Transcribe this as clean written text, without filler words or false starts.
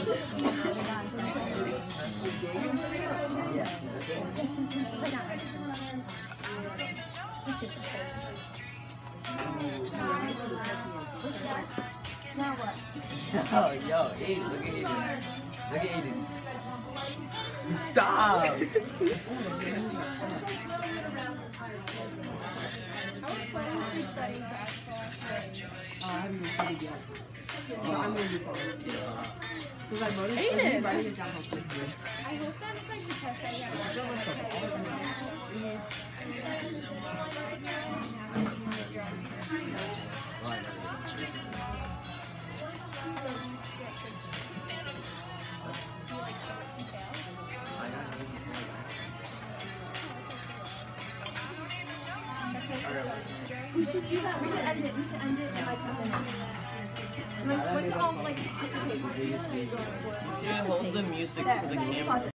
Now what? Oh, yo, Aiden, look at Aiden. Look at Aiden. Stop! I haven't even studied yet. But I'm going to be focused. Because I noticed Aiden! writing it down how quickly. I hope that's like the test that you have. We should do that. We should end it. We should end it in like a minute. Like, what's all like? You should hold the music for the camera.